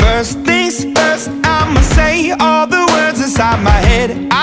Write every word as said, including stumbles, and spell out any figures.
First things first, I'ma say all the words inside my head.